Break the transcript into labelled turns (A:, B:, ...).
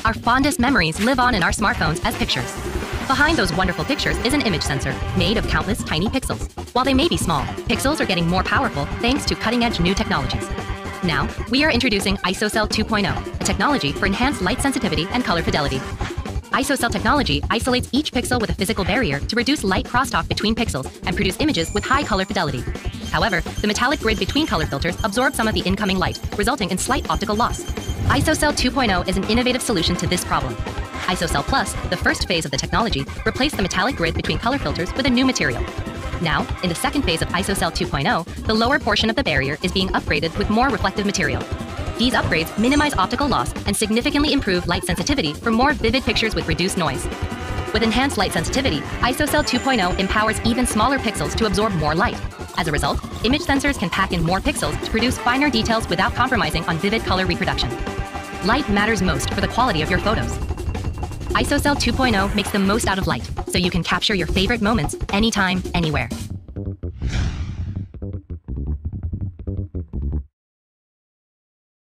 A: Our fondest memories live on in our smartphones as pictures. Behind those wonderful pictures is an image sensor made of countless tiny pixels. While they may be small, pixels are getting more powerful thanks to cutting-edge new technologies. Now, we are introducing ISOCELL 2.0, a technology for enhanced light sensitivity and color fidelity. ISOCELL technology isolates each pixel with a physical barrier to reduce light crosstalk between pixels and produce images with high color fidelity. However, the metallic grid between color filters absorbs some of the incoming light, resulting in slight optical loss. ISOCELL 2.0 is an innovative solution to this problem. ISOCELL Plus, the first phase of the technology, replaced the metallic grid between color filters with a new material. Now, in the second phase of ISOCELL 2.0, the lower portion of the barrier is being upgraded with more reflective material. These upgrades minimize optical loss and significantly improve light sensitivity for more vivid pictures with reduced noise. With enhanced light sensitivity, ISOCELL 2.0 empowers even smaller pixels to absorb more light. As a result, image sensors can pack in more pixels to produce finer details without compromising on vivid color reproduction. Light matters most for the quality of your photos. ISOCELL 2.0 makes the most out of light, so you can capture your favorite moments anytime, anywhere.